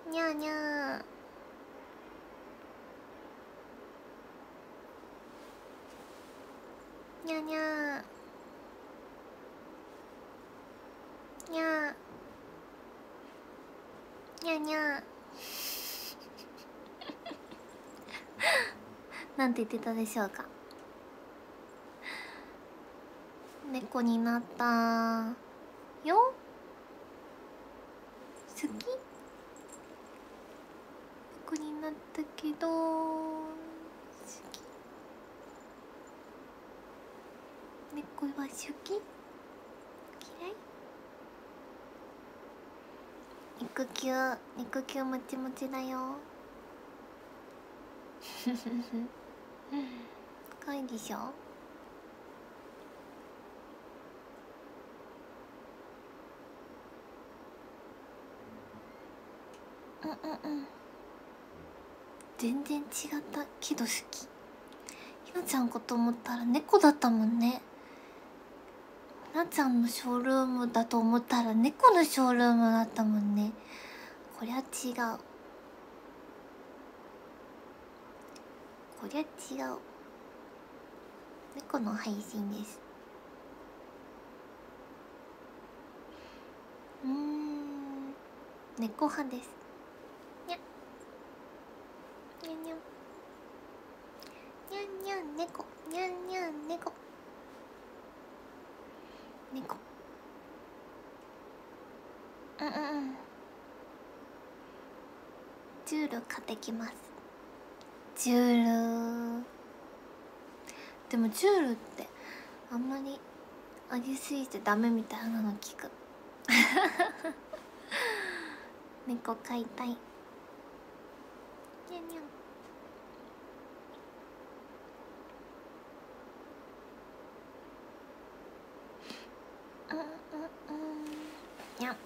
にゃーにゃー。にゃーにゃー。にゃーにゃーにゃー。なんて言ってたでしょうか。猫になったよ。好き？猫になったけど好き？猫は好き？嫌い？肉球もちもちだよ。可愛いでしょ。うんうんうん。全然違ったけど好き。ひなちゃんこと思ったら猫だったもんね。ひなちゃんのショールームだと思ったら猫のショールームだったもんね。こりゃ違う。こりゃ違う。猫の配信です。猫派です。にゃにゃにゃにゃんにゃん猫にゃんにゃん猫猫。うんうんうん。ジュール買ってきます。ジュール。でもジュールってあんまりあげすぎてダメみたいなの聞く。猫飼いたい。にゃんにゃん。うんうんうんにゃん。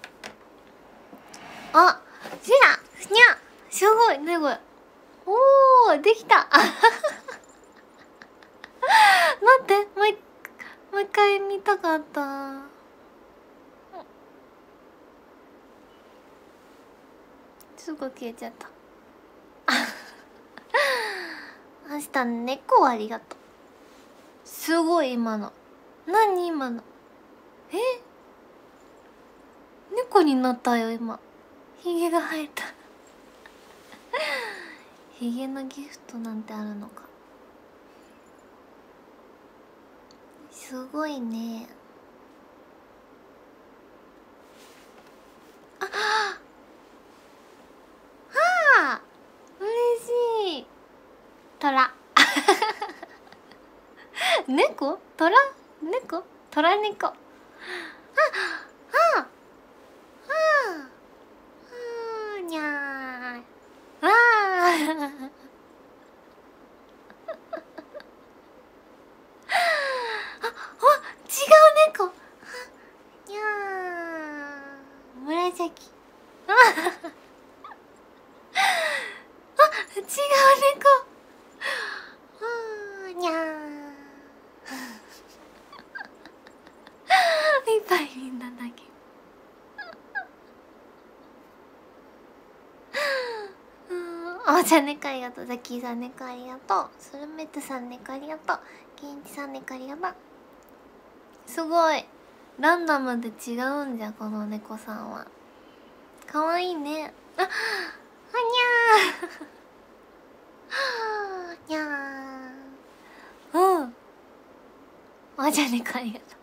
あ、ひなにゃん。すごいねこれ。おー、できた。待って、もう一回見たかった。すぐ消えちゃった。明日猫ありがとう。すごい今の。何今の。え、猫になったよ今。ヒゲが生えた。ヒゲのギフトなんてあるのか。すごいね。ああ、嬉しい。トラ。猫？トラ？猫？トラ猫。ああああにゃー。ああ。あ、違う猫。にゃー。紫。あ、違う猫。にゃー。いっぱいみんなだけ。あ、じゃあ猫ありがとう。ザッキーさん猫ありがとう。スルメットさん猫ありがとう。ケンチさん猫ありがとう。すごいランダムで違うんじゃこの猫さんは。かわいいね。あ、あにゃー。にゃー。うん。あ、じゃあ猫ありがとう。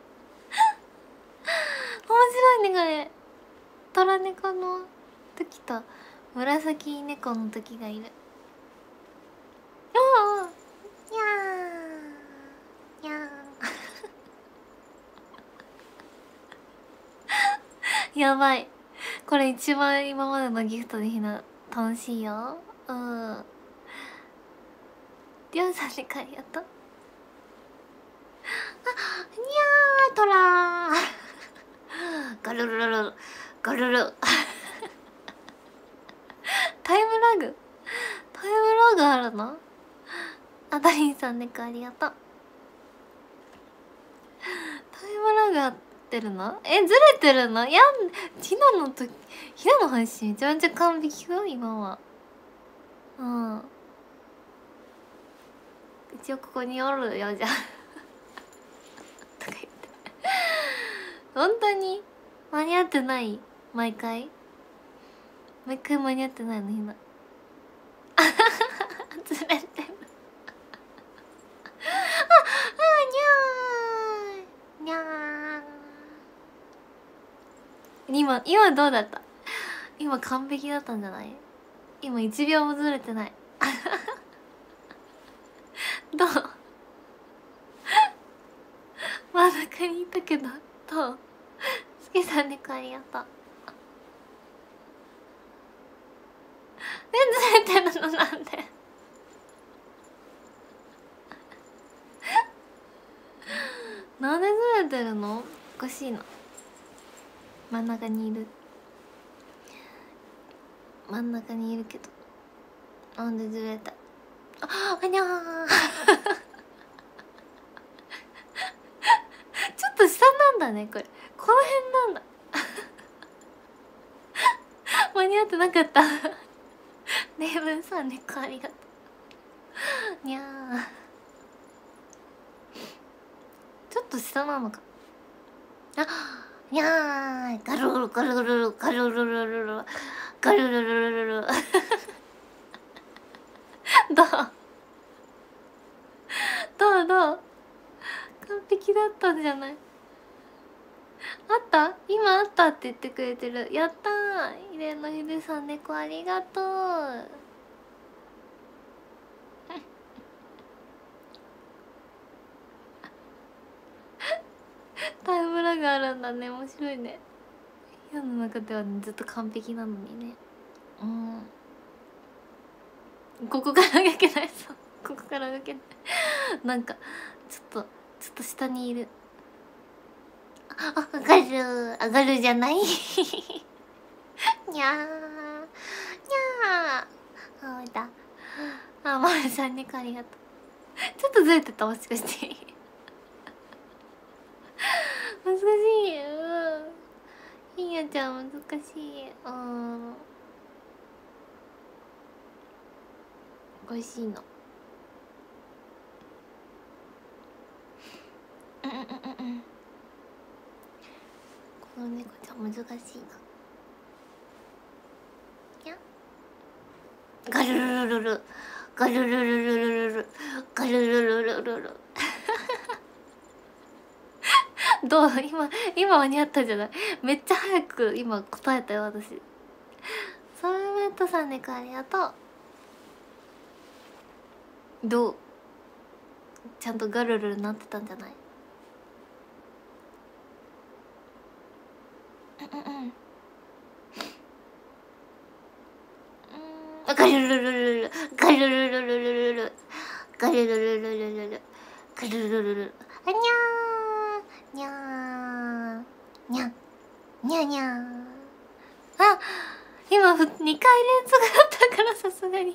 面白いねこれ。トラ猫の時と紫猫の時がいる。おお。にゃー。にゃー。やばい。これ一番今までのギフトでひな楽しいよ。うん。りょうさんにありがとう。あ、にゃートラー。ガルルルルガルル。タイムラグあるの？あ、ダリンさん猫ありがとう。タイムラグあってるの？ずれてるの？昨日の時、昨日の配信めちゃめちゃ完璧よ今は。うん、一応ここにおるよじゃとか言って本当に間に合ってない？毎回間に合ってないのひなずれてるにゃー。今どうだった？今完璧だったんじゃない？今1秒もずれてないどう？真ん中にいたけどどう？すけさん猫ありがとう。ずれてるのなんでなんでずれてるの？おかしいな。真ん中にいるけどなんでずれた？あにゃーちょっと下なんだねこれ。この辺なんだ間に合ってなかったネーブンさん猫ありがとうにゃー。ちょっと下なのか。にゃー。ガルルガルルルガルルルルルガルルルルルどう完璧だったんじゃない？あった？今あったって言ってくれてる。やったー。イレのひでさん猫ありがとうタイムラグあるんだね。面白いね。部屋の中では、ね、ずっと完璧なのにね。ここから動けないそう。ここから動けないなんかちょっと下にいる。上がるじゃないにゃーにゃー。あだまるさん猫ありがとう。ちょっとずれてた、もしかして難しい。ひんやちゃん難しい。おいしいの。この猫ちゃん難しいな。ガルルルルルガルルルルルルルガルルルルルルどう？今間に合ったんじゃない？めっちゃ早く今答えたよ私。ソウルメイトさんでありがとう。どう？ちゃんとガルルルなってたんじゃない？ガルルルルルガルルルルルルガルルルルルルルガルルルルあにゃーにゃーにゃにゃにゃー。あ、今2回連続だったからさすがに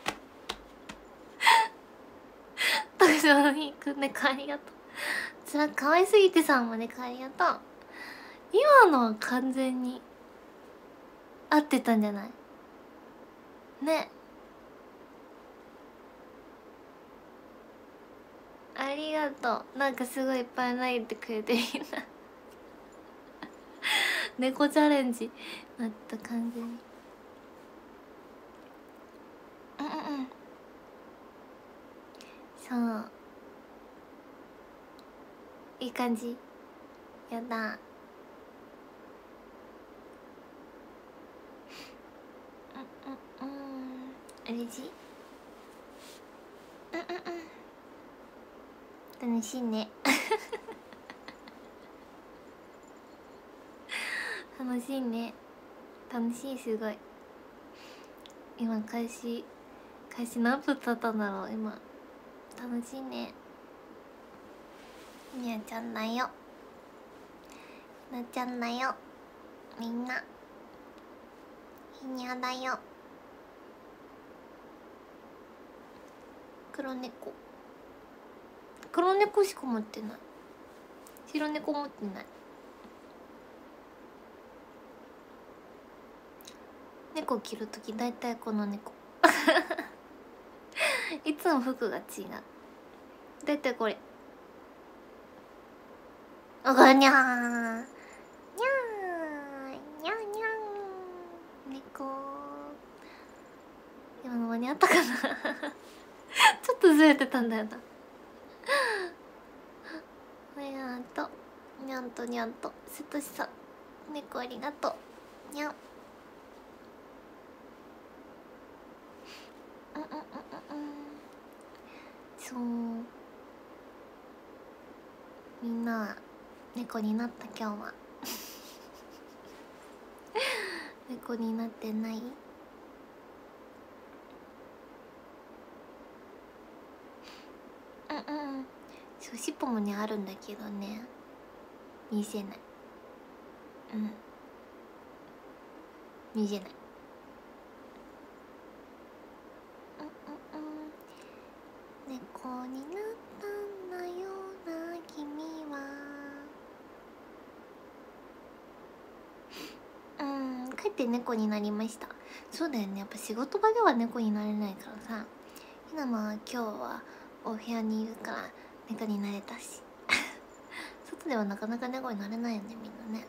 特徴に行く猫ありがとう。つら可愛すぎてさんも猫ありがとう。今のは完全に合ってたんじゃないね。ありがとう。なんかすごいいっぱい投げてくれてみんな猫チャレンジなった感じに。そういい感じ。やだ。あれじ楽しいね楽しいね。楽しい。すごい。今開始何分経ったんだろう今。楽しいね。ひにゃちゃんだよ。ひなちゃんだよ。みんなひにゃだよ。黒猫しか持ってない。白猫持ってない。 猫着るときだいたいこの猫いつも服が違う。だいたいこれ。あがにゃーにゃーにゃーにゃー猫。今の間に合ったかなちょっとずれてたんだよなにゃんとにゃんとにゃんとせとしさん猫ありがとうにゃん。そうみんな猫になった今日は猫になってない？そう尻尾もねあるんだけどね見せない。見せない。猫になったんだよな君は。帰って猫になりました。そうだよね、やっぱ仕事場では猫になれないからさ。ひなまは今日はお部屋にいるから猫になれたし外ではなかなか猫になれないよねみんなね。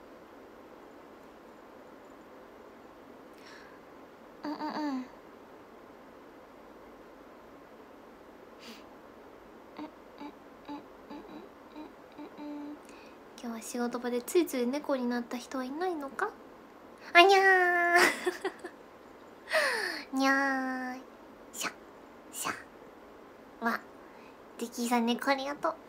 今日は仕事場でついつい猫になった人はいないのか？あにゃーにゃーいしゃしゃわできさん猫ありがとう。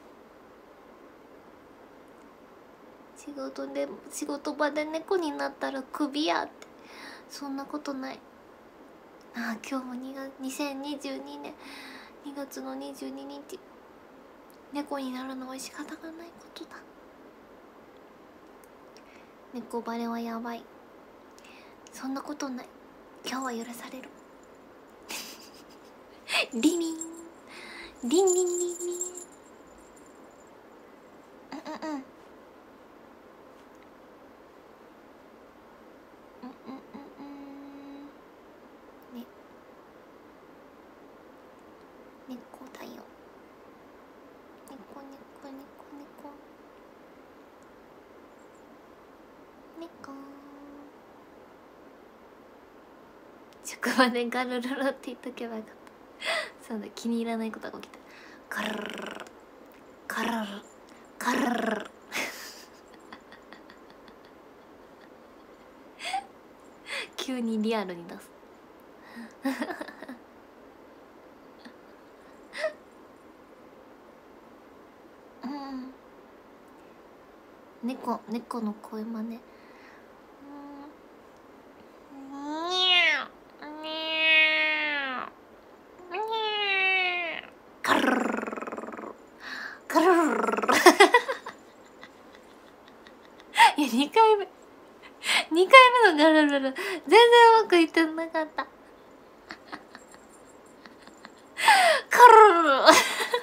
仕事場で猫になったらクビやって。そんなことない。ああ今日も2022年2月の22日猫になるのは仕方がないことだ。猫バレはやばい。そんなことない。今日は許されるリリンリンリンリンリンね猫だよ。猫猫猫猫猫。職場でガルルルって言っとけばよかったそうだ、気に入らないことが起きた。ガルルルルガルルルガルルルル急にリアルに出す猫の声真似。ガルルルルガルルルルいや2回目のガルルル全然うまくいってなかったガルルルル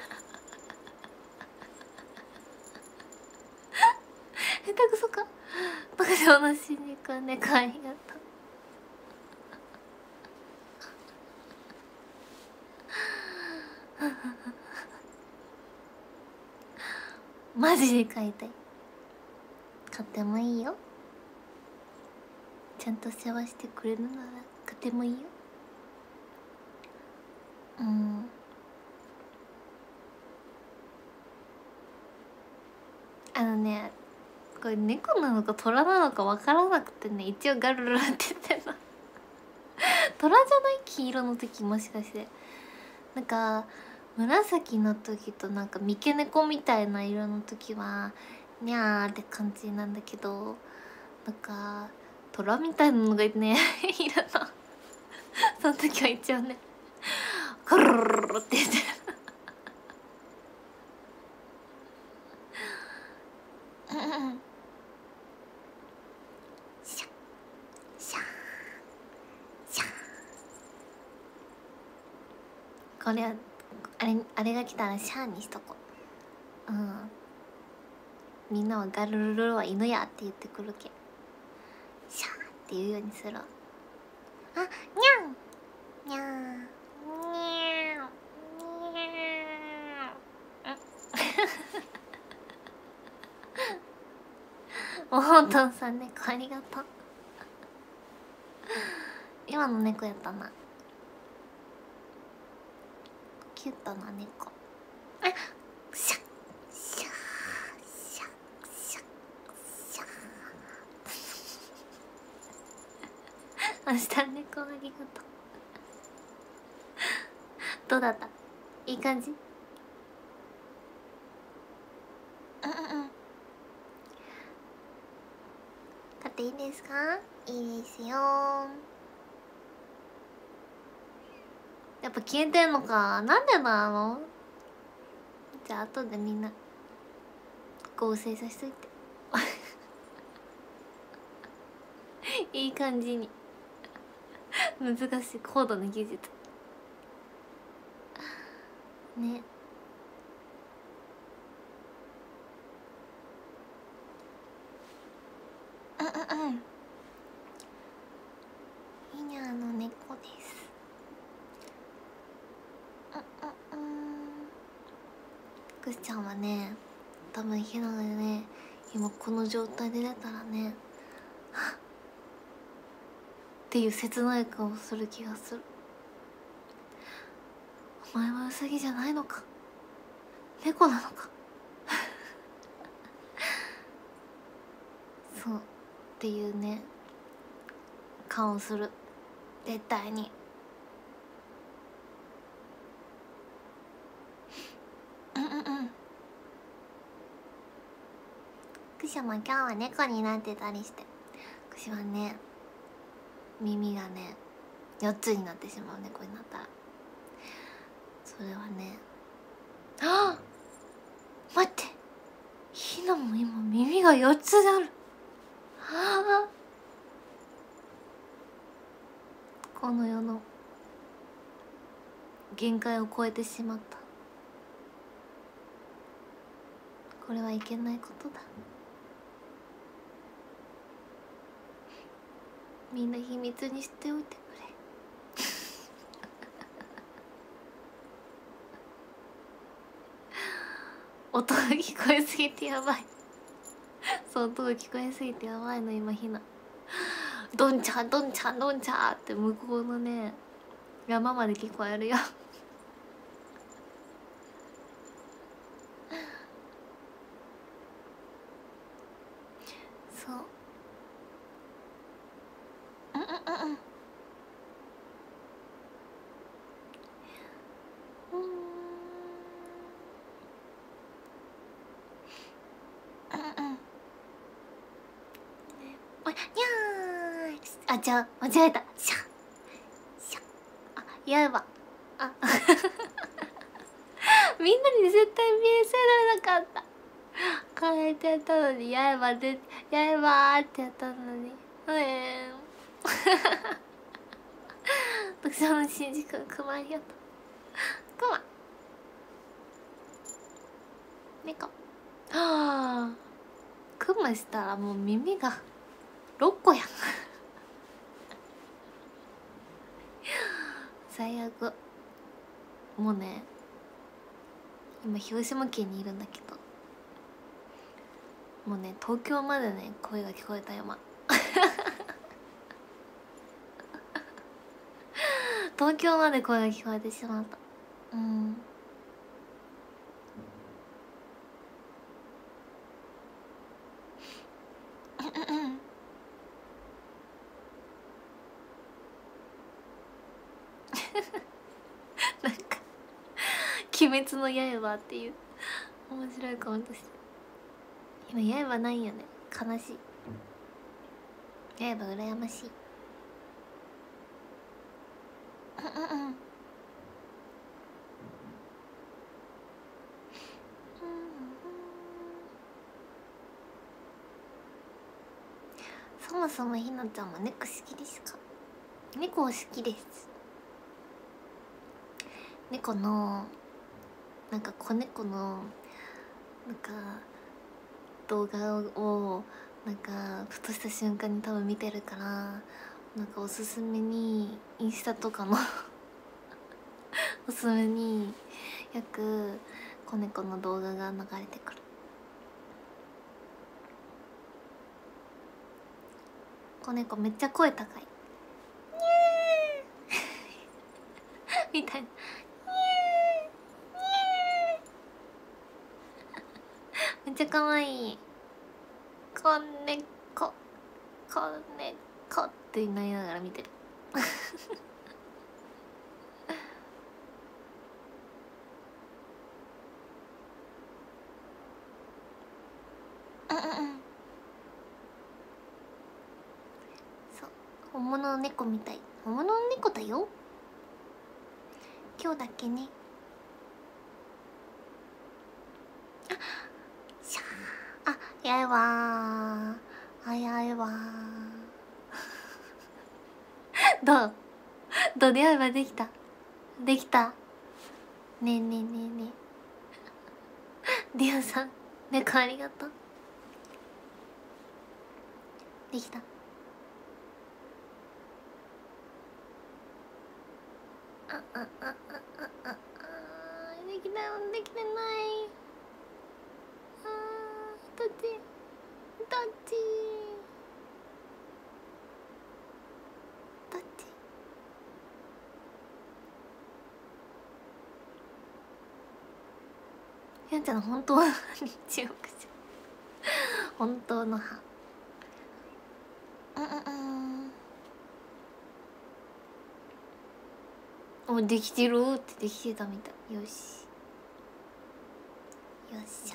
下手くそか。バカでおなしにくん猫ありがとうマジで飼いたい。飼ってもいいよ。ちゃんと世話してくれるなら飼ってもいいよ。これ猫なのか虎なのか分からなくてね、一応ガルルルって言ってんの虎じゃない？黄色の時もしかしてなんか紫の時となんか三毛猫みたいな色の時はにゃーって感じなんだけど、なんか虎みたいなのがねいるのその時は一応ねガルルルルって言ってるシャシャシャ。これはあれが来たらシャーにしとこう。みんなはガルルルは犬やって言ってくるけシャーって言うようにする。 あ、にゃんにゃんにゃんもうほんとんさん猫ありがとう。今の猫やったな。キュートな猫。あ、シャッシャーシャッシャッシャー。明日猫ありがとう。どうだった？いい感じ？うんうんうん。買っていいですか？いいですよ。やっぱ消えてんのか。なんでなの？じゃあ後でみんな合成させといて。いい感じに。難しい高度な技術ね。うんうんうん。ひにゃの猫です。うんうんうん。くしちゃんはね、多分ひながね、今この状態で出たらね、はっっていう切ない顔をする気がする。お前はウサギじゃないのか、猫なのか。そうっていうね顔をする、絶対に。うんうんうん。くしも今日は猫になってたりして、くしはね耳がね4つになってしまう、猫になったら。それはね、あっ待って、ひなも今耳が4つである。はあ、この世の限界を超えてしまった。これはいけないことだ。みんな秘密にしておいてくれ。音が聞こえすぎてやばい。そう、音が聞こえすぎてやばいの今ひな。ドンチャドンチャドンチャって向こうのね山まで聞こえるよ。そう。うんうんうんうん。うんうん。おい、にゃー。あ、じゃあ間違えた。シャッシャッ。あ、やば。あみんなに絶対見せられなかった。変えてやったのに、やばで、やばーってやったのに。特徴のしんじ君、くまありがとう。くま。猫。はあ。くましたらもう耳が6個やん。最悪。もうね、今広島県にいるんだけど、もうね東京までね声が聞こえたよ。東京まで声が聞こえてしまった。うん。なんか「鬼滅の刃」っていう面白いコメントして、今刃ないよね、悲しい。刃羨ましい。うんうんうん。そもそもひなちゃんは猫好きですか？猫好きです。猫のなんか子猫のなんか動画をなんかふとした瞬間に多分見てるから、 なんかおすすめにインスタとかのおすすめによく子猫の動画が流れてくる。子猫めっちゃ声高いみたいなめっちゃ可愛い子猫子猫って言いながら見てるうんうんうん。そう本物の猫みたい。本物の猫だよ今日だけね。しゃーあやいわーあやいわーどう出会えばできたできた。ねえねえねえねえディアさん猫ありがとう。できた。できない。できてない。どっちどっちどっち。やんちゃんの本当の歯に注目しよう本当の歯。おできてるってできてたみたい。よしよっしゃ。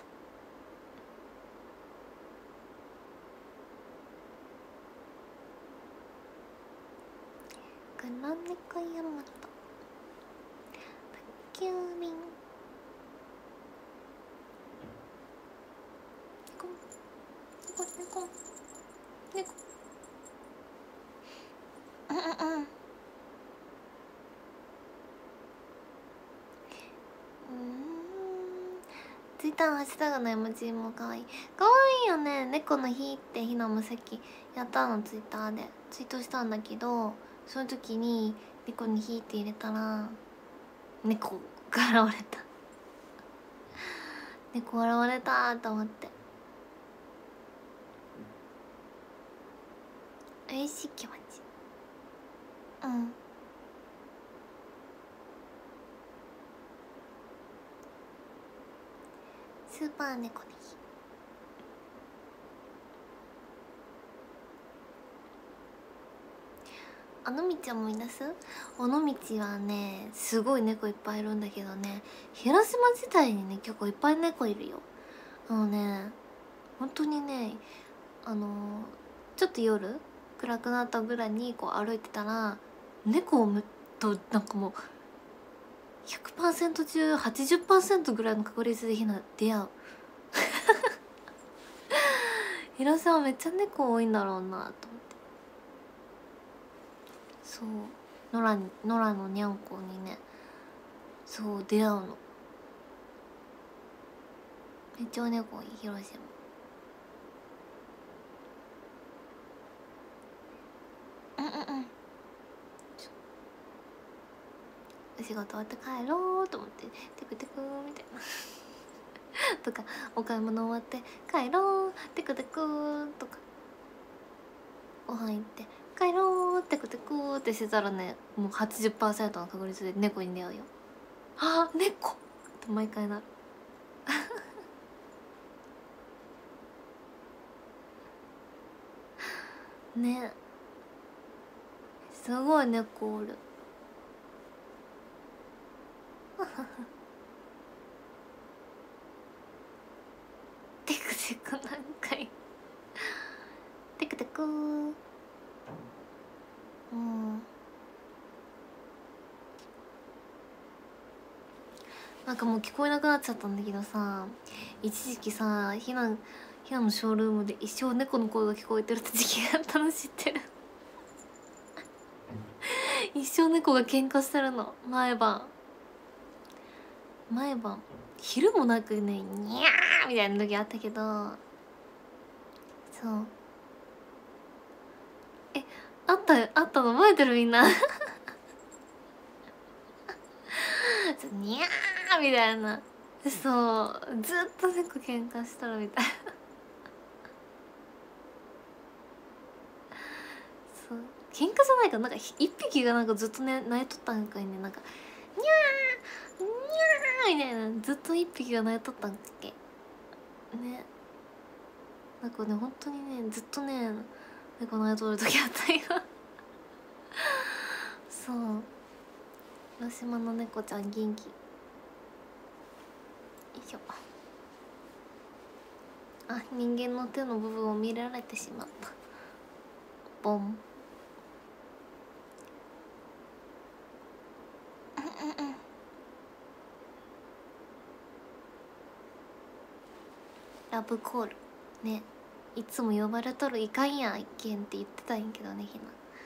黒猫ヤマト宅急便猫ツイッターのハッシュタグの絵文字もかわいい。かわいいよね。猫の日ってひなもさっきやったの。ツイッターでツイートしたんだけど、その時に猫の日って入れたら猫が現れた猫現れたと思って嬉しい気持ち。スーパー猫の日。尾道思い出す？尾道はねすごい猫いっぱいいるんだけどね、広島自体にね結構いっぱい猫いるよ。本当にねちょっと夜暗くなったぐらいにこう歩いてたら猫をとなんかもう100% 中 80% ぐらいの確率で出会う広島めっちゃ猫多いんだろうなと思って。そう野良のにゃんこにねそう出会うの。めっちゃ猫いい広島。お仕事終わって帰ろうと思ってテクテクみたいなとかお買い物終わって帰ろうテクテクとかご飯行って帰ろうテクテクってしてたらねもう 80% の確率で猫に出会うよ。あー猫って毎回なるねすごい猫おるテクテク何回テクテクなんかもう聞こえなくなっちゃったんだけどさ、一時期さひなのショールームで一生猫の声が聞こえてるって時期があったの知ってる一生猫が喧嘩してるの毎晩昼もなくねにゃーみたいな時あったけど、そうあったの覚えてるみんなにゃーみたいな。そうずっと猫喧嘩したらみたいなそう喧嘩じゃないかなんか一匹がなんかずっとね泣いとったんかいねなんかにゃーにゃーみたいなずっと一匹が泣いとったんかっけね。なんかね本当にねずっとね猫泣いとる時あったよそう広島の猫ちゃん元気よいしょ。あ人間の手の部分を見られてしまった。ボンラブコールね。いつも呼ばれとるいかんや一見って言ってたんやけどねひ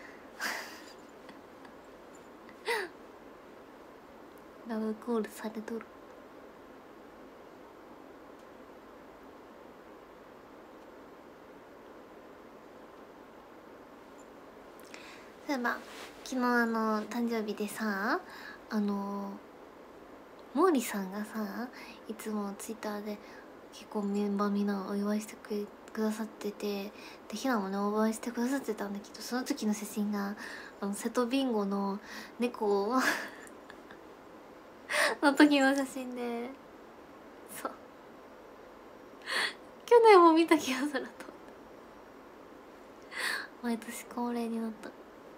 なラブコールされとる。そういえば昨日誕生日でさ毛利さんがさいつもツイッターで結構メンバーみんなお祝いしてくださっててでひなもねお祝いしてくださってたんだけどその時の写真が瀬戸ビンゴの猫の時の写真でそう去年も見た気がすると毎年恒例になった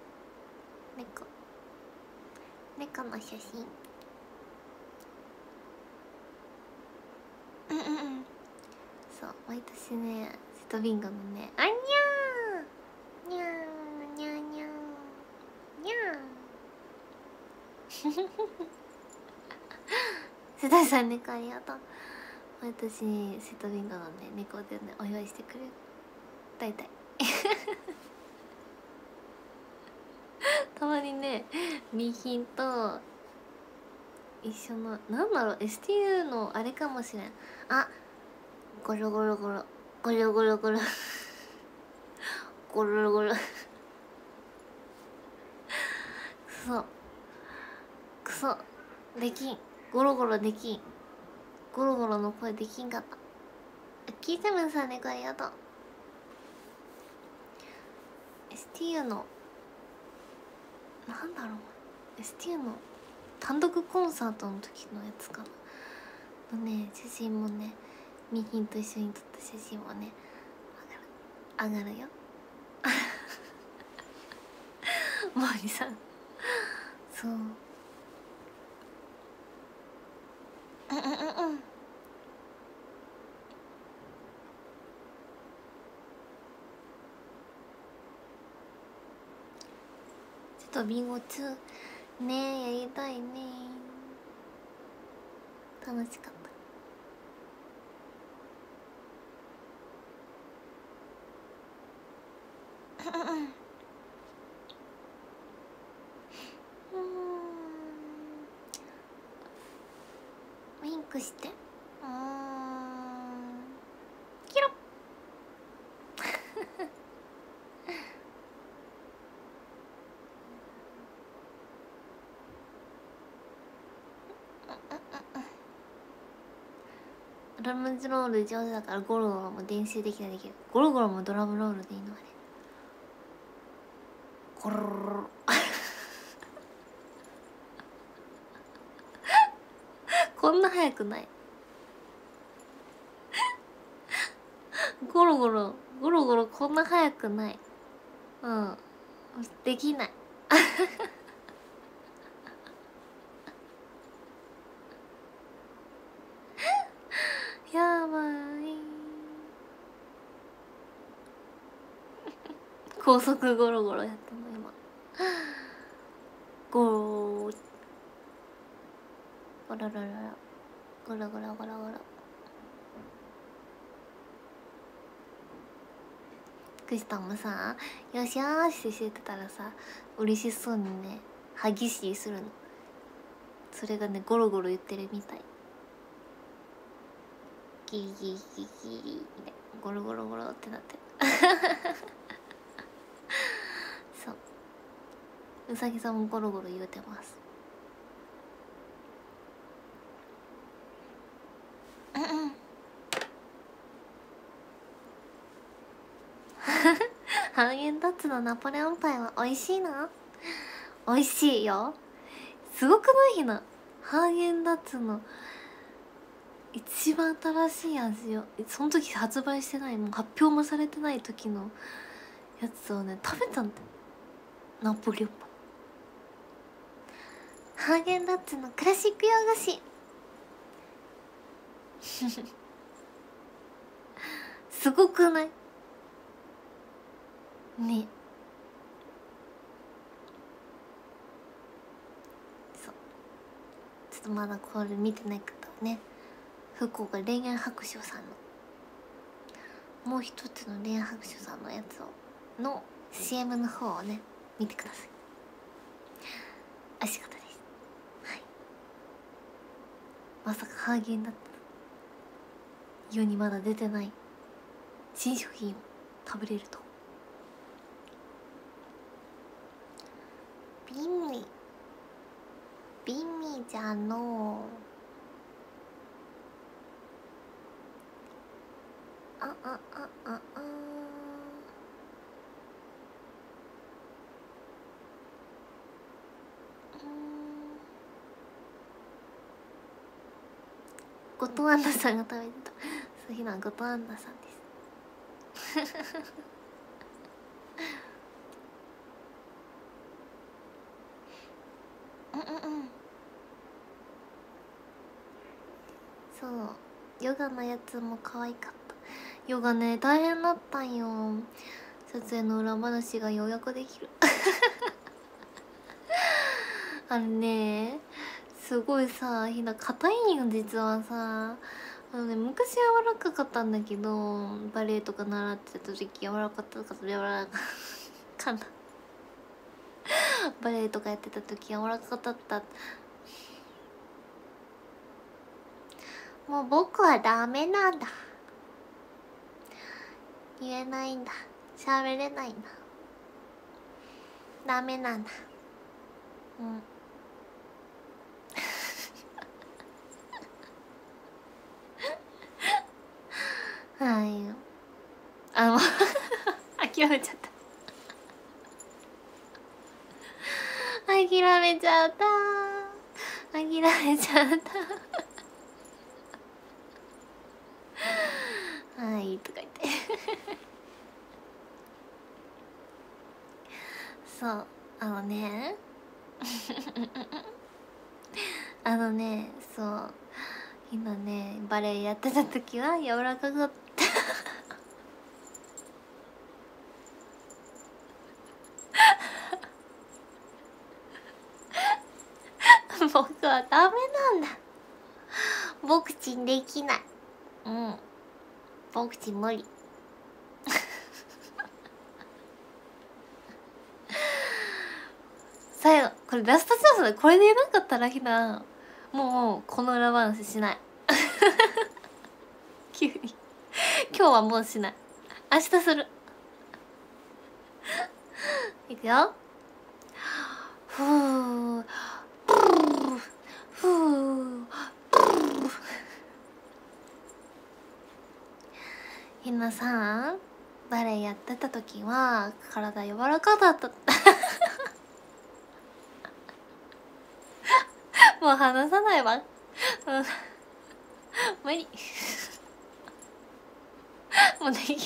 猫の写真そう毎年ね瀬戸ビンゴのねあにゃーにゃーにゃーにゃーにゃー瀬戸さん猫ありがとう。毎年瀬戸ビンゴのね猫でねお祝いしてくれる大体たまにねミーヒンと一緒のなんだろう STU のあれかもしれん。あゴロゴロゴロゴロゴロゴロゴロゴロクソできんゴロゴロできんゴロゴロの声できんかった。キーセブンさんねこれありがとう。 STU のなんだろう STU の単独コンサートの時のやつかなのね写真もねミヒンと一緒に撮った写真もね上がるよ毛利さんそうちょっとビンゴ2ねえやりたいね楽しかったウインクしてキロドラムズロール上手だからゴロゴロも練習できるゴロゴロもドラムロールでいいのあれゴロロロこんな速くないゴロゴロゴロゴロこんな速くないうんできないやばい高速ゴロゴロやったの今ゴロゴロロロロゴロゴロゴロゴロクシタンもさよしよーしってしてたらさ嬉しそうにね歯ぎしりするのそれがねゴロゴロ言ってるみたいギリギリギリギリみたいなゴロゴロゴロってなってるそううさぎさんもゴロゴロ言うてます。ハーゲンダッツのナポレオンパイは美味しいな。美味しいよ。すごくないひな。ハーゲンダッツの一番新しい味を、その時発売してない、もう発表もされてない時のやつをね食べたんだよ。ナポレオンパイ、ハーゲンダッツのクラシック洋菓子すごくないね。そう、ちょっとまだこれ見てない方はね、福岡恋愛白書さんのもう一つの恋愛白書さんのやつをの CM の方をね見てください。美味しかったです。はい、まさかハーゲンダッツ世にまだ出てない新商品を食べれると。ビミじゃの後藤アンナさんが食べてた。そういうのは後藤アンナさんですそう、ヨガのやつも可愛かった。ヨガね大変だったんよ。撮影の裏話がようやくできるあれね、すごいさ、ひな硬いんよ実はさ。昔柔らかかったんだけど、バレエとか習ってた時柔らかったか柔らかかんだバレエとかやってた時柔らかかった。もう僕はダメなんだ、言えないんだ、喋れないんだ、ダメなんだ。はい、もう諦めちゃった諦めちゃった諦めちゃったはいとか言ってそう、そう今ねバレエやってた時は柔らかかった僕はダメなんだ、ボクチンできない。ボクチン無理最後これラストチャンスでこれで言えなかったらひなもうこの裏話しない急に今日はもうしない、明日するいくよ。ふうふうひなさんバレエやってた時は体柔らかだったもう話さないわ無理もうできない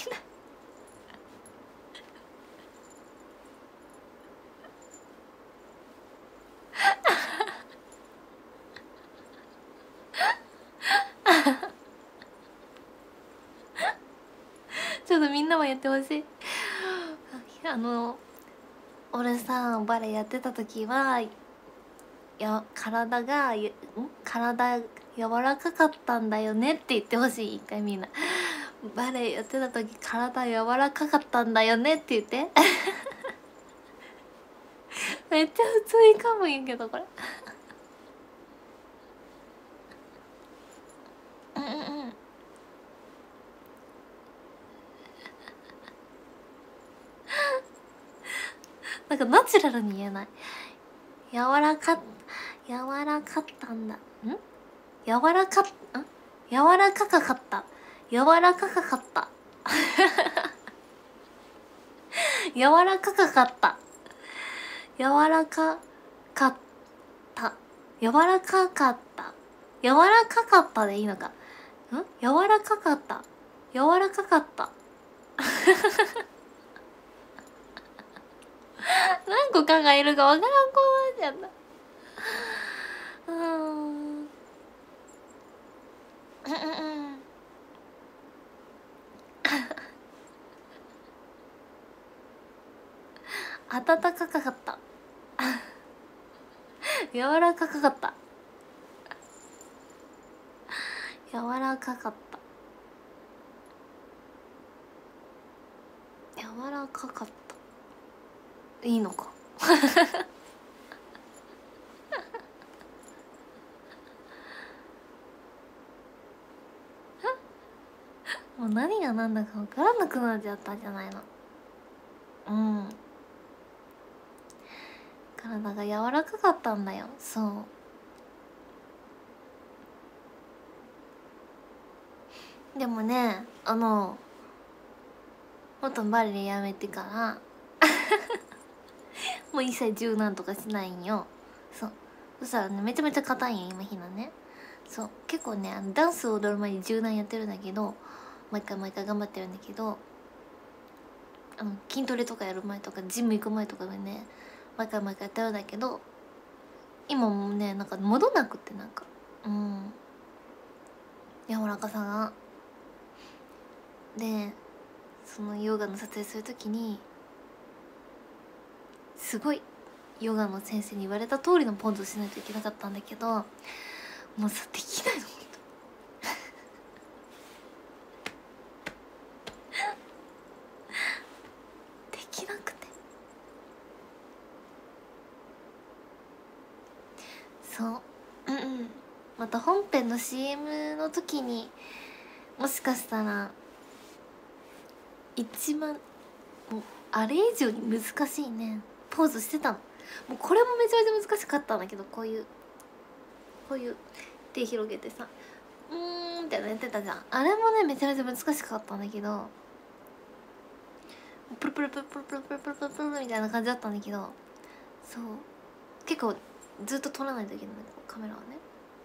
ちょっとみんなもやってほしい。俺さバレエやってた時は体柔らかかったんだよねって言ってほしい。一回みんなバレエやってた時体柔らかかったんだよねって言ってめっちゃ普通にかむんやけどこれなんかかナチュラルに言えない。柔らかったんだ。柔らかかった。柔らかかった。柔らかかった。柔らかかった。柔らかかった。柔らかかったでいいのか。柔らかかった。柔らかかった。何個かがいるかわからん子なんじゃった。暖かかった。柔らかかった。柔らかかった。柔らかかった。いいのか。もう何が何だか分からなくなっちゃったんじゃないの。体が柔らかかったんだよ。そう。でもね、元バレエやめてからもう一切柔軟とかしないんよ。そう。そしたらね、めちゃめちゃ硬いんよ今ひなね。そう。結構ね、ダンスを踊る前に柔軟やってるんだけど、毎回頑張ってるんだけど、筋トレとかやる前とかジム行く前とかでね、毎回やってるんだけど、今もね、なんか戻んなくって、なんか柔らかさが。で、そのヨガの撮影するときにすごいヨガの先生に言われた通りのポーズをしないといけなかったんだけど、もうさ、できないの。できなくて。そう。また本編の CM の時にもしかしたら一番もうあれ以上に難しいねポーズしてたの。もうこれもめちゃめちゃ難しかったんだけど、こういう手広げてさみたいなのやってたじゃん。あれもねめちゃめちゃ難しかったんだけど、プルプルプルプルプルプルプルプルプルみたいな感じだったんだけど、そう結構ずっと撮らないといけない、カメラはね。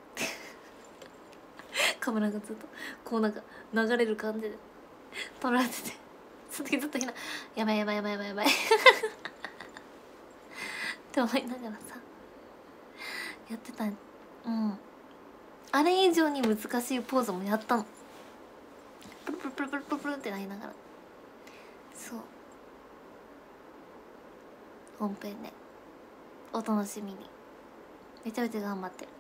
カメラがずっとこうなんか流れる感じで撮られてて、その時ずっとひなやばいって思いながらさやってた。あれ以上に難しいポーズもやったの。プルプルプルプルプルプルってなりながら。そう、本編でお楽しみに。めちゃめちゃ頑張ってる。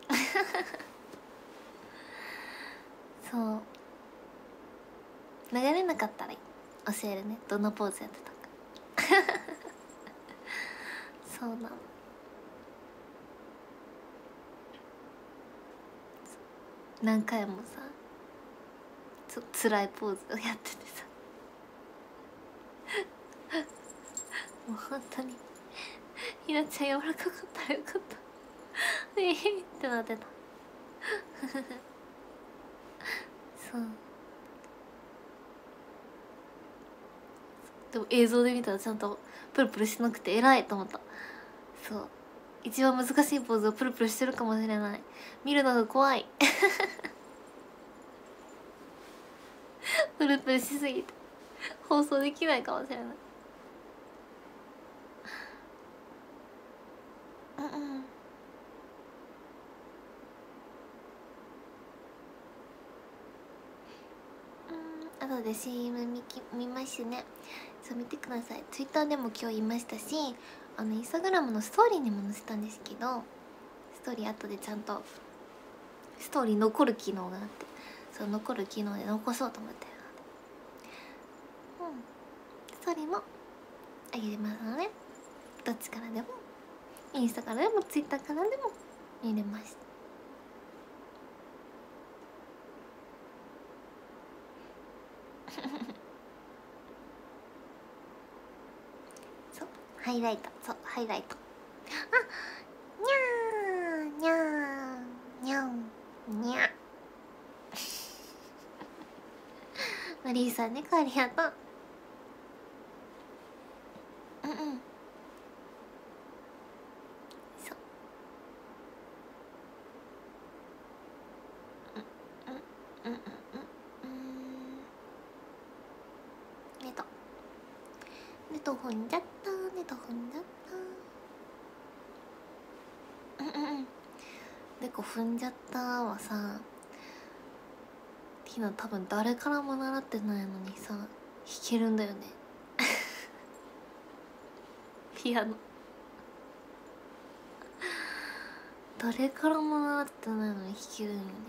そう流れなかったら教えるね、どんなポーズやってたか。そうなの。何回もさ辛いポーズをやっててさ、もう本当にひなちゃん柔らかかったらよかったってなってた。そうでも映像で見たらちゃんとプルプルしなくて偉いと思った。そう一番難しいポーズをプルプルしてるかもしれない。見るのが怖い。プルプルしすぎて放送できないかもしれない。後で CM 見ますね。そう見てください。Twitter でも今日言いましたし、インスタグラムのストーリーにも載せたんですけど、ストーリー後でちゃんとストーリー残る機能があって、その残る機能で残そうと思ってるので、ストーリーもあげれますので、どっちからでもインスタからでもツイッターからでも見れます。そうはい、 イライト、そうハイライト。あ、にゃーにゃーにゃんにゃ。マリーさんね、ありがとう。うんうん、そう、うんうんうんうんネトネト踏んじゃった、ネト踏んじゃった。うんうんうん、猫踏んじゃったはさ、ティナ多分誰からも習ってないのにさ弾けるんだよね。ピアノ誰からも習ってないのに弾けるんよね。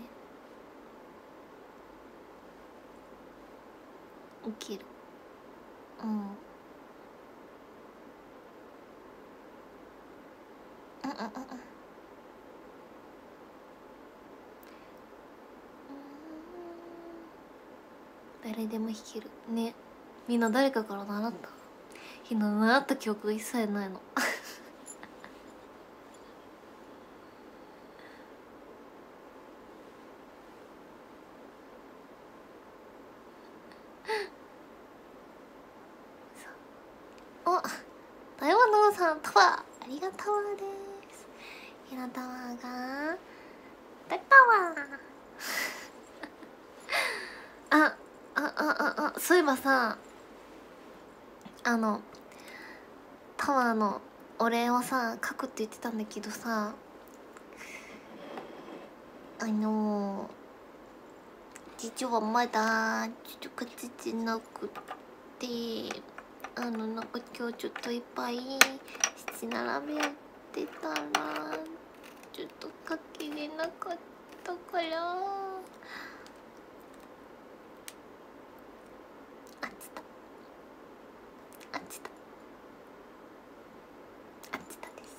ウケる。うんうんうんうんうん誰でも弾けるね。みんな誰かから習った？みんな習った記憶が一切ないの。お、台湾のさんタワーありがタワーです。ひなタワーがタワー。そういえばさ、タワーのお礼をさ書くって言ってたんだけどさ、実はまだちょっと形なくって、なんか今日ちょっといっぱい七並べやってたらちょっと書きれなかったから、あっちたあっちたあっちたです。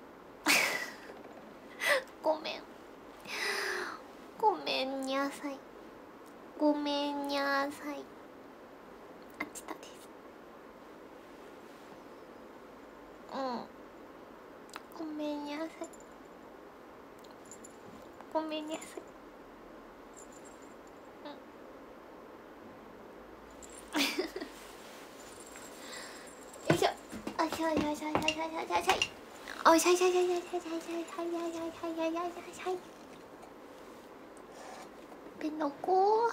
ごめんごめんにゃさい、ごめんにゃさい、あっちたです。うん、ごめんにゃさい、ごめんにゃさい。よいしょ、あしゃいしゃいしゃいしゃいしゃいしゃいしゃい、おいしゃいしゃいしゃいしゃいしゃいしゃいしゃいしゃいしゃいしゃい。ペノコ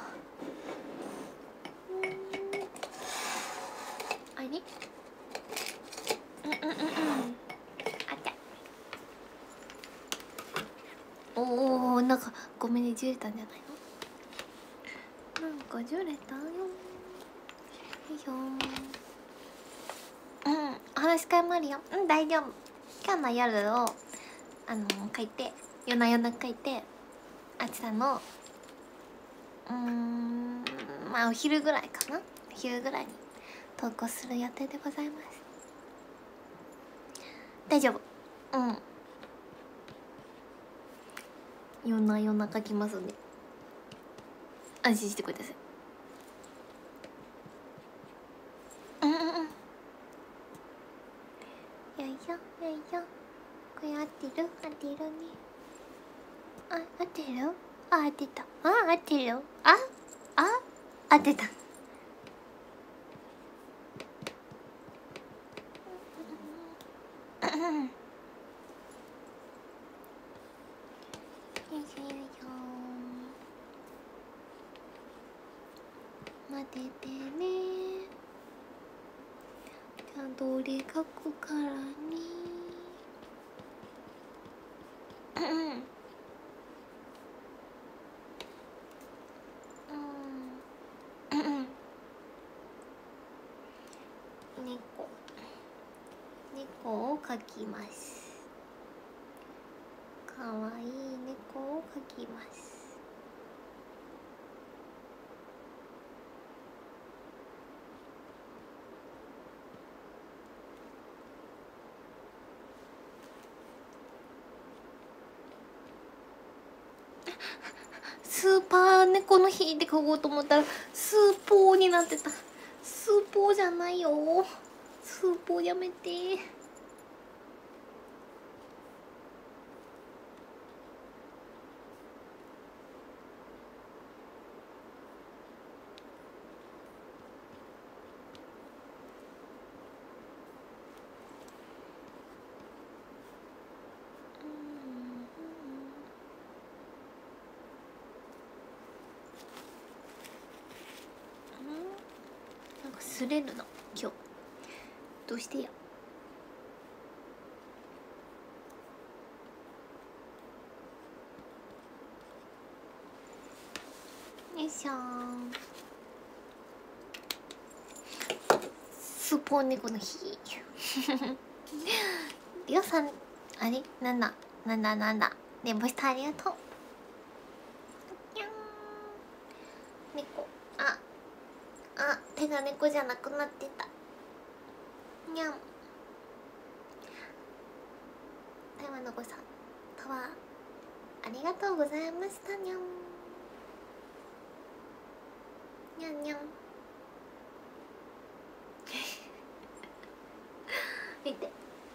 あれ、うんうんうんうん、あった。おお、なんかごめんね、じれたんじゃないの？なんかじゅれたよ。よいしょ。うん、お話し会もあるよ。うん、大丈夫。今日の夜を書いて、夜な夜な書いて、あちらのまあお昼ぐらいかな、お昼ぐらいに投稿する予定でございます。大丈夫。うん、夜な夜な書きますんで安心してください。うんうんうん、よいしょよいしょ。これ合ってる？合ってるね。あ、合ってる？あ、合ってた。あ、合ってるよ。あ、合ってた。よいしょよいしょ。待っててね。ちゃんとお礼書くからね。猫を描きます。かわいい猫を描きます。スーパー猫の日で描こうと思ったらスーポーになってた。スーポーじゃないよ、ススープをやめて。なんか擦れるの今日。どうしてや。よいしょー。スーポー猫の日。りょうさん、あれなんだね、ボイスターありがとう。にゃん。猫、手が猫じゃなくなってた。にゃん。台湾のごさん、タワーありがとうございました。にゃんにゃんにゃん。見て、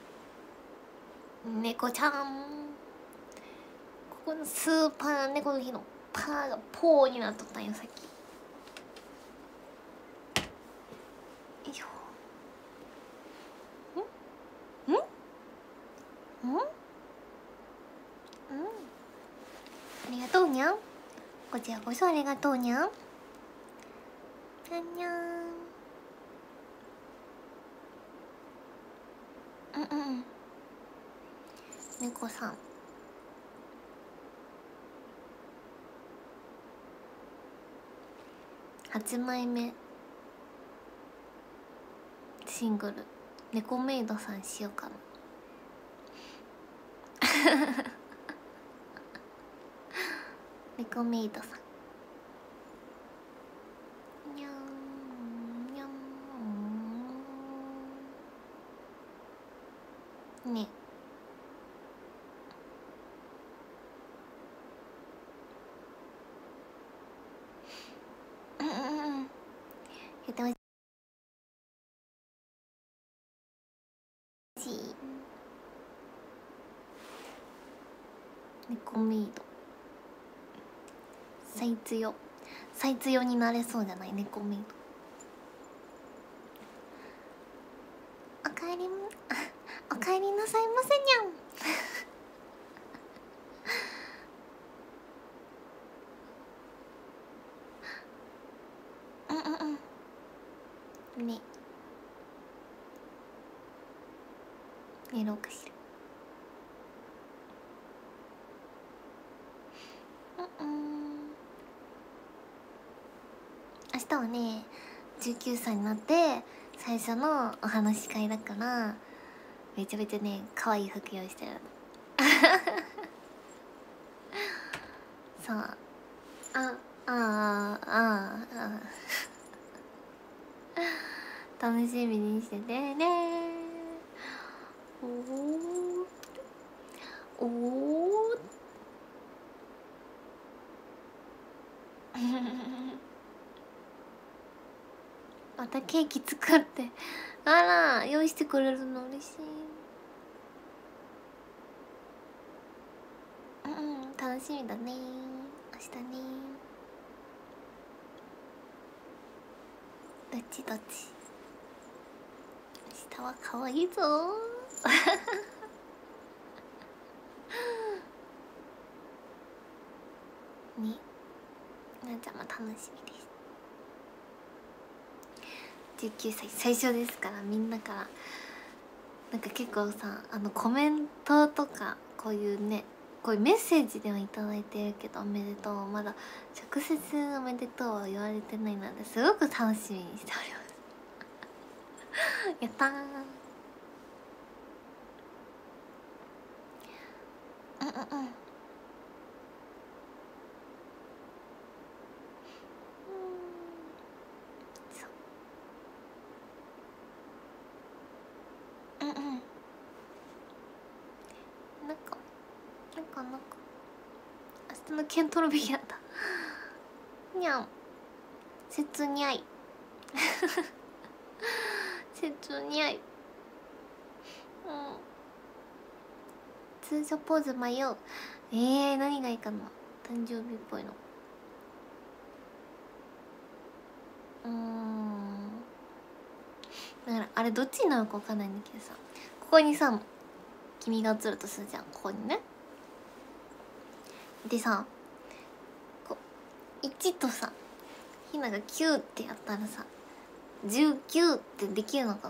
猫ちゃん。ここのスーパー猫の日のパーがポーになっとったんよさっき。よいしょ。ありがとうにゃん。こちらこそありがとうにゃん。にゃんにゃん。猫さん。8枚目シングル「猫メイドさん」しようかな。猫メイドさん。にゃんにゃんね。やってほしい。猫メイドサイズ用になれそうじゃない？猫メイド。おかえりなさいませにゃん。ね、寝ろうかしら。明日はね19歳になって最初のお話し会だから、めちゃめちゃね可愛い服用意してる。そう、楽しみにしててね。おおまたケーキ作って、あら用意してくれるの嬉しい。楽しみだね明日ね。どっち明日は可愛いぞね、なちゃんも楽しみです。19歳最初ですから、みんなからなんか結構さ、コメントとかこういうね、こういうメッセージではいただいてるけど、おめでとう、まだ直接おめでとうは言われてないので、すごく楽しみにしておりますやったー。なんか明日のケントロビアだにゃん。切にゃい切にゃい。 通常ポーズ迷う。何がいいかな。誕生日っぽいの。だからあれどっちになるか分かんないんだけどさ、ここにさ君が映るとするじゃん。ここにね。でさ、こう1とさひなが9ってやったらさ19ってできるのか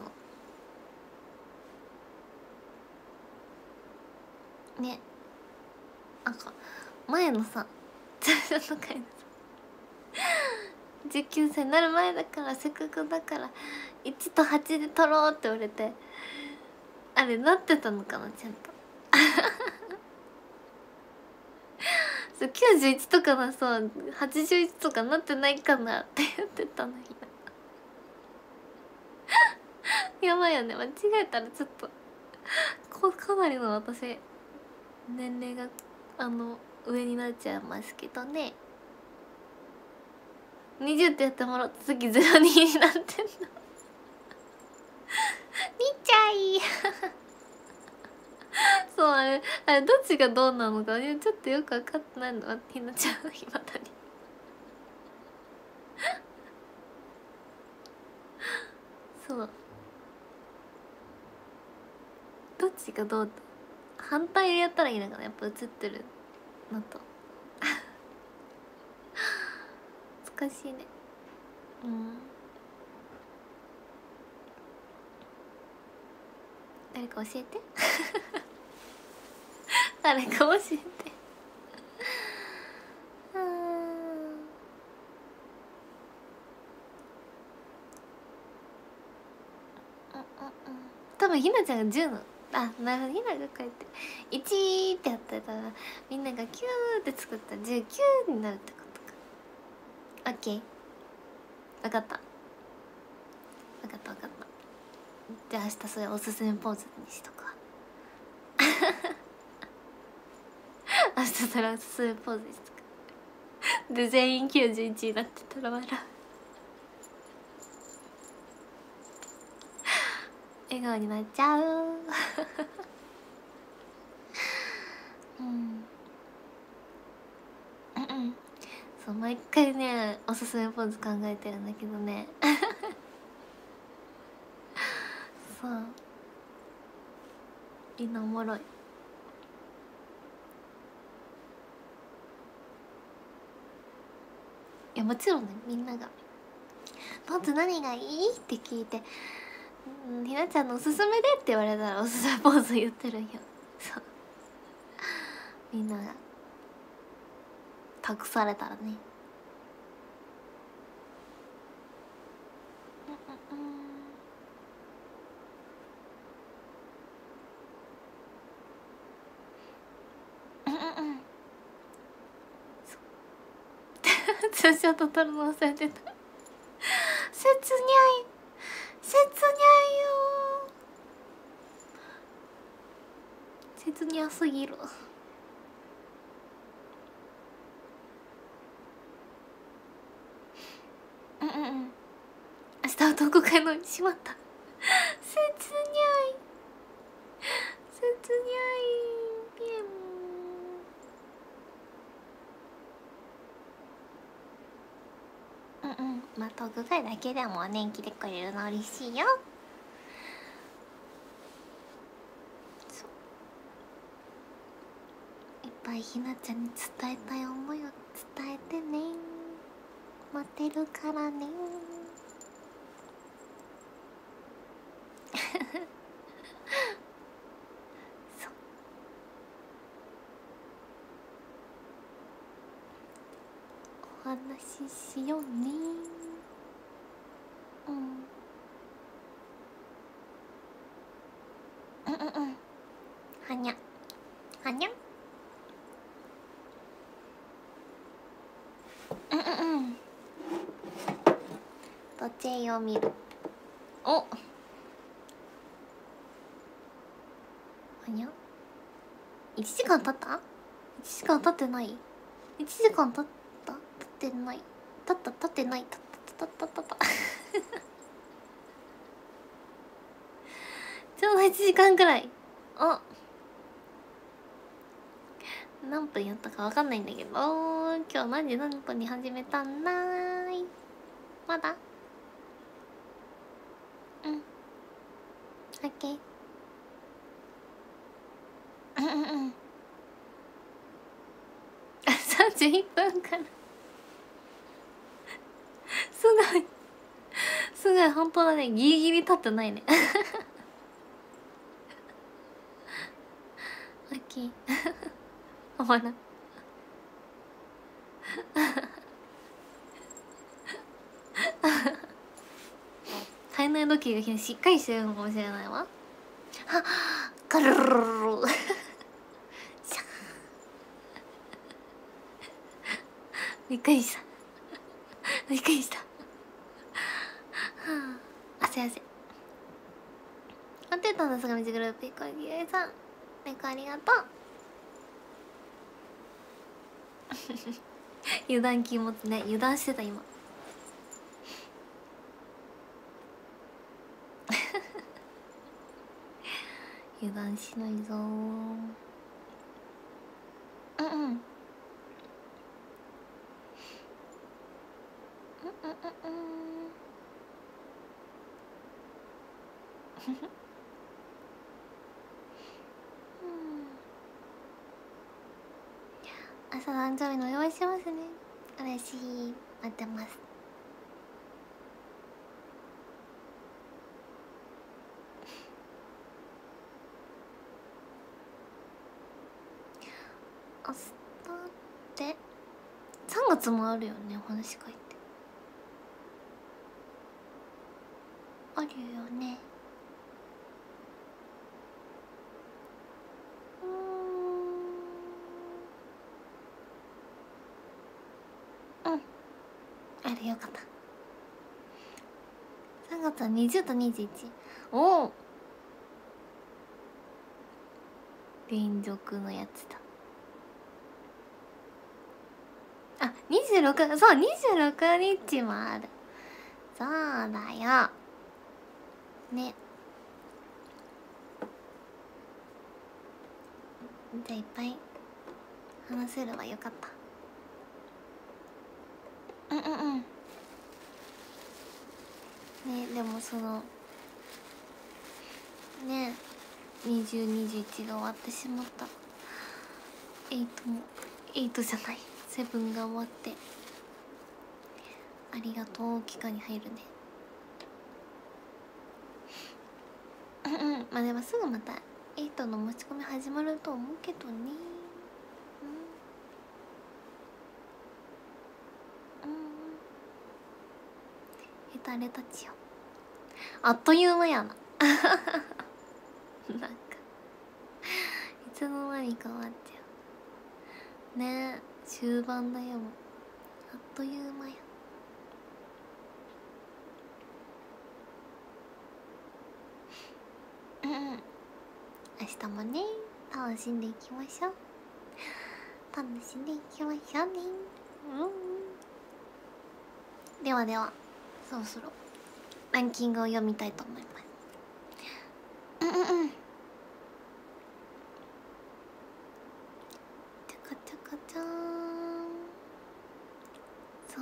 なね。なんか前のさ通常の回のさ19歳になる前だからせっかくだから1と8で取ろうって言われて、あれなってたのかなちゃんとそう91とかなさ81とかなってないかなって言ってたの。やばいよね、間違えたらちょっとかなりの私年齢が上になっちゃいますけどね。20ってやってもらった時02になってんの見ちゃいそう、あれどっちがどうなのかちょっとよく分かってないのはひなちゃんいまだにそう、どっちがどう反対でやったらいいのかな、やっぱ映ってるのと難しいね。誰か教えて誰か教えて多分ひなちゃんが10のなるほど、ひながこうやって1ってやってたらみんながキューって作ったら19になるってことか。オッケー、分かった。じゃあ明日それおすすめポーズにしとくわ明日それおすすめポーズにしとくで全員91になってたら笑う笑顔になっちゃうそう毎回ねおすすめポーズ考えてるんだけどねそうみんなおもろい。いやもちろんね、みんなが「ポーズ何がいい?」って聞いて「ひなちゃんのおすすめで」って言われたらおすすめポーズ言ってるんよ。そうみんなが託されたらね。ツーショット撮るの忘れてた切にゃいよ切にゃすぎる。明日はどこかのしまった切にゃいピエンまあトーク会だけでもね来てくれるの嬉しいよ。いっぱいひなちゃんに伝えたい思いを伝えてね。待ってるからねそうお話ししようね。はにゃはにゃ時計を見る。おはにゃ1時間経った ?1 時間経ってない ?1 時間経った経ってない経ってない経ったちょうど1時間くらい。 何分やったかわかんないんだけど、今日何時何分に始めたんだーい。まだうん、オッケー。うんうんうん。あ、31分からすごいすごい、本当だね、ギリギリ立ってないねオッケーおもろ体内時計がしっかりしてるのかもしれないわ。はっ、ガルルルルルシャー、びっくりしたびっくりした。はあ、汗汗。待ってたんですが、みちグループ1個ぎゅうさん、猫ありがとう油断禁物ね、油断してた今油断しないぞー。うんうんうんうんうん朝誕生日のお祝いしますね。嬉しい、待ってます。明日って3月もあるよね、お話し会って。あるよね。うん、あれよかった。3月は20と21。おお、連続のやつだ。あ、26、そう、26日もある。そうだよね。じゃあいっぱい話せればよかった。うんうんうん。ね、でもそのね、2021が終わってしまった。8も8じゃない、7が終わって、ありがとう期間に入るね。うんうん、まあでもすぐまた8の持ち込み始まると思うけどね。うんうん、あれたちよ、あっという間やななんかいつの間にか終わっちゃうね。終盤だよ、あっという間や。うんうん、明日もね、楽しんでいきましょう。楽しんでいきましょうね。うん、ではでは、そろそろランキングを読みたいと思います。うんうんうん、ちゃかちゃかちゃーん。そう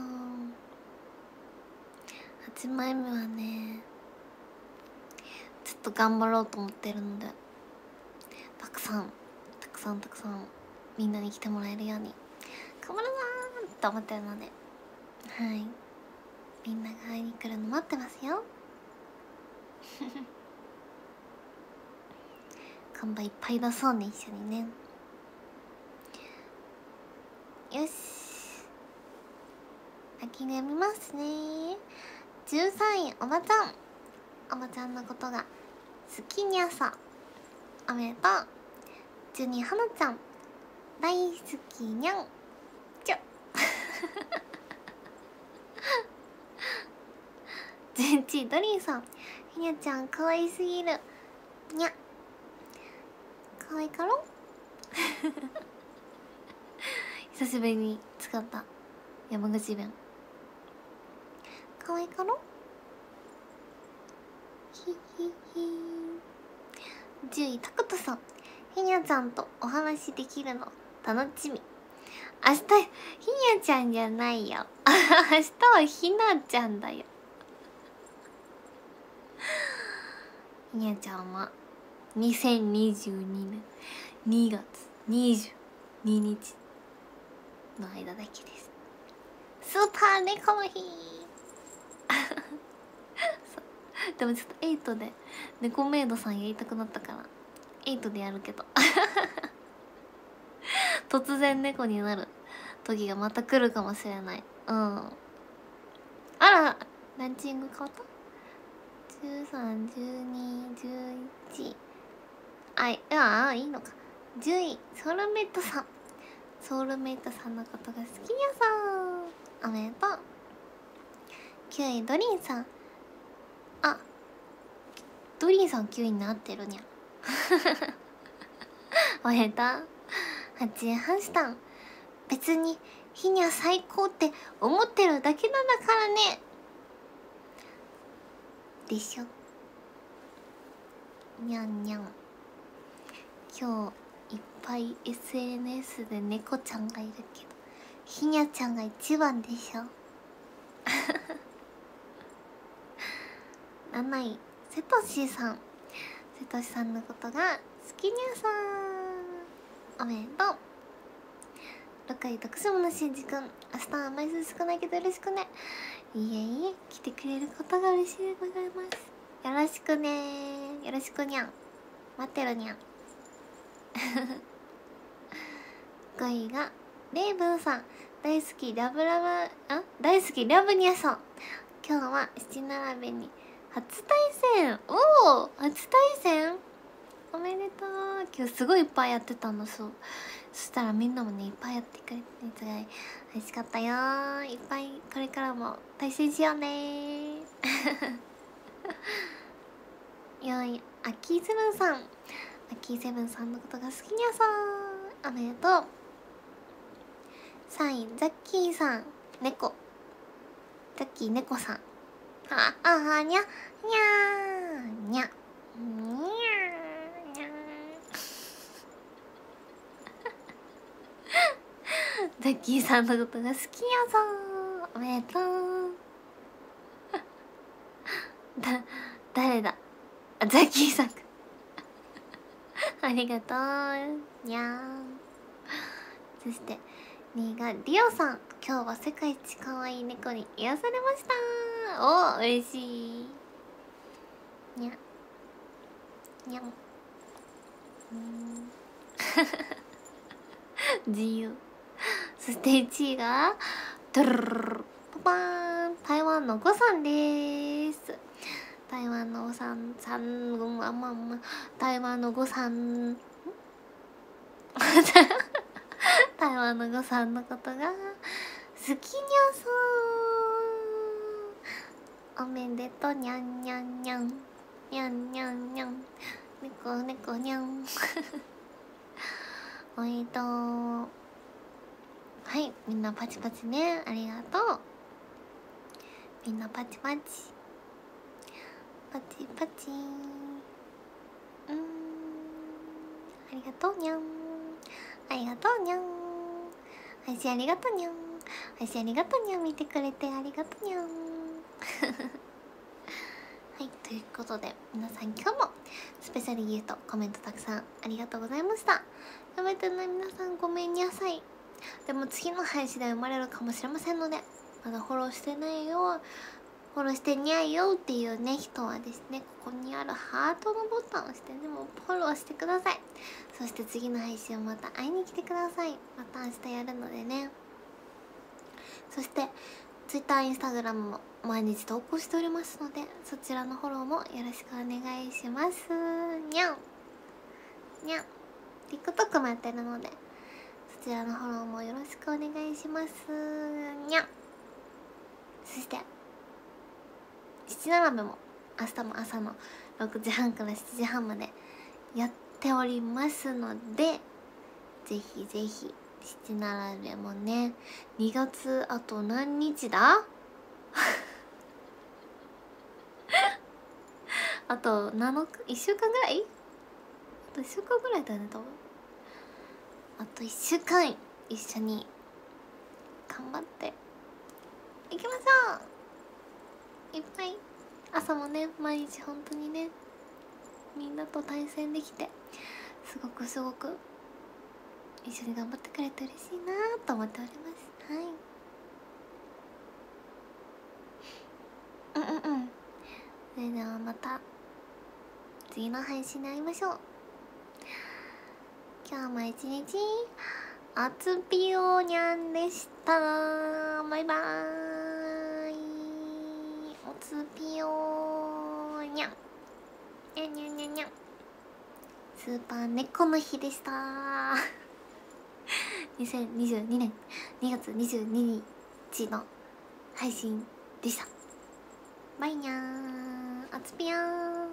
、8枚目はね、ちょっと頑張ろうと思ってるので、たくさんたくさんたくさんみんなに来てもらえるように頑張るぞーって思ってるので、はい、みんなが会いに来るの待ってますよ看板いっぱい出そうね、一緒にね。よし、先に読みますね。13位、おばちゃん。おばちゃんのことが好きにゃさ、おめでとう。12位、はなちゃん、大好きにゃんちょ11位、ドリーさん、ひにゃちゃんかわいすぎるにゃ、かわいかろ久しぶりに使った山口弁、かわいかろひひひ。10位、タクトさん、ひにゃちゃんとお話できるの楽しみ。明日ひにゃちゃんじゃないよ。明日はひなちゃんだよ。ひにゃちゃんは2022年2月22日の間だけです。スーパー猫の日そうでもちょっと8で猫メイドさんやりたくなったから8でやるけど突然猫になる時がまた来るかもしれない。うん。あら、ランチング変わった？ 13、12、11。あ、いいのか。10位、ソウルメイトさん。ソウルメイトさんのことが好きにゃさん。おめでとう。9位、ドリンさん。あ、ドリンさん9位になってるにゃ。おめでとう。8位、ハンシタン。別にひにゃ最高って思ってるだけなんだからね。でしょ。にゃんにゃん。今日いっぱい SNS で猫ちゃんがいるけどひにゃちゃんが一番でしょ。7位、せとしさん。せとしさんのことが好きにゃさん。おめでとう。6位、徳島のしんじくん。明日はあんまり涼しくないけどよろしくね。いえいえ、来てくれることが嬉しいでございます。よろしくね。よろしくにゃん。待ってるにゃん。5位がレイブンさん。大好きラブニャさん。今日は七並べに初対戦。おお、初対戦おめでとう。今日すごいいっぱいやってたの。そしたらみんなもねいっぱいやってくれてすごい嬉しかったよ。いっぱいこれからも対戦しようね。4位、アッキーセブンさん。アッキーセブンさんのことが好きにゃさん。おめでとう。3位、ザッキーさん。猫。ザッキー猫さん。にゃにゃーにゃザッキーさんのことが好きやぞー。おめでとう。誰だ。ザッキーさんありがとうにゃー。そして2位がリオさん。今日は世界一可愛い猫に癒されました。お、嬉しい。にゃにゃん自由。そして1位がドゥルルルルパパーン、台湾のゴさんです。台湾のゴさん台湾のゴさん台湾のゴさんのことが好きにゃそう。おめでとにゃんにゃんにゃんにゃんにゃんにゃん猫猫にゃんおめでとう。はい、みんなパチパチね、ありがとう。みんなパチパチパチパチありがとうにゃん。ありがとうにゃん。配信ありがとうにゃん。配信ありがとうにゃん。見てくれてありがとうにゃん。はい、ということで皆さん今日もスペシャルギフトコメントたくさんありがとうございました。やめてね、皆さんごめんなさい。でも次の配信で生まれるかもしれませんので、まだフォローしてないよ、フォローしてにゃいよっていうね人はですね、ここにあるハートのボタンを押してね、もうフォローしてください。そして次の配信をまた会いに来てください。また明日やるのでね。そして Twitter、Instagram も毎日投稿しておりますので、そちらのフォローもよろしくお願いします。にゃんにゃん。 TikTok もやってるのでそちらのフォローもよろしくお願いします。にゃん。そして七並べも明日も朝の6時半から7時半までやっておりますので、ぜひぜひ七並べもね、2月あと何日だあと7日、1週間ぐらい、あと1週間ぐらいだね多分。 あと1週間一緒に頑張っていきましょう。いっぱい朝もね、毎日本当にね、みんなと対戦できてすごく一緒に頑張ってくれて嬉しいなと思っております。はい。それではまた次の配信で会いましょう。今日も一日あつぴおにゃんでした。バイバーイ。おつぴおにゃんにゃんにゃんにゃんにゃん。スーパー猫の日でした2022年2月22日の配信でした。バイニャー、あつぴやーん。